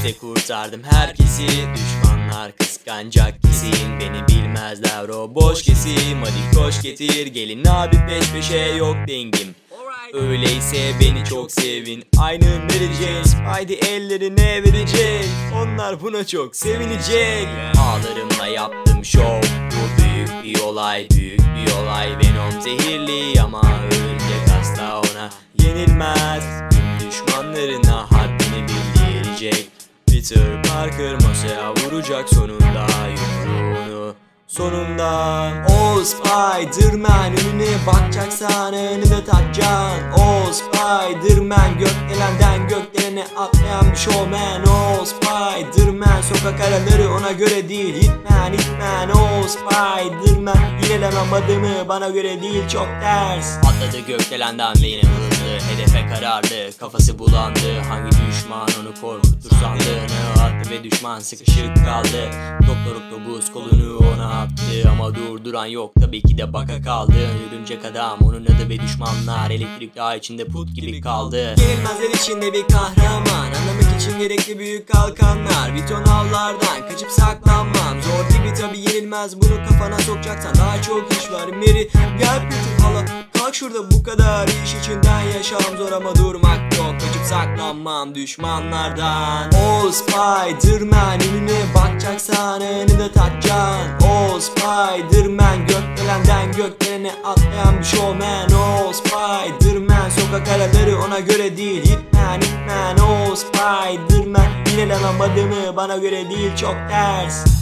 İşte kurtardım herkesi, düşmanlar kıskanacak kesin. Beni bilmezler o boş kesim. Hadi koş getir gelin abi peş peşe, yok dengim. Öyleyse beni çok sevin. Aynı Mary Jane, Spidey ellerine verecek. Onlar buna çok sevinecek. Ağlarımla yaptım şov, bu büyük bir olay, büyük bir olay. Venom zehirli ama ölecek, asla ona yenilmez. Tüm düşmanlarına haddini bildirecek. Peter Parker masaya vuracak sonunda yumruğunu. Sonunda o Spider-Man, önüne bakacaksan önünü de takacaksın. O Spider-Man, gökdelenden gökdelene atlayan bir showman. O Spider-Man, sokak araları ona göre değil. Hitman, Hitman, o Spider-Man. Yinelemem adımı, bana göre değil, çok ters. Atladı gökdelenden ve yine hızlı, hedefe kararlı, kafası bulandı. Hangi düşman onu korkutur sandığını attı ve düşman sıkışık kaldı. Doktor Octopus kolunu ona attı ama durduran yok, tabii ki de baka kaldı. Örümcek adam onun adı ve düşmanlar elektrik ağ içinde put gibi kaldı. Yenilmezler içinde bir kahraman, anlamak için gerekli büyük kalkanlar. Bir ton avlardan kaçıp saklanmam zor gibi, tabii yenilmez, bunu kafana sokacaksan daha çok iş var. Mary gel Peter hala, kalk şurada, bu kadar iş içinden yaşam zor ama durmak yok. Kaçıp saklanmam düşmanlardan. O Spider-Man, önüne bakacaksan önünü de takacaksın. O Spider-Man, gökdelenden gökdelene atlayan bir showman. O Spider-Man, sokak araları ona göre değil. Hitman, Hitman, o Spider-Man. Yinelemem adımı, bana göre değil, çok ters.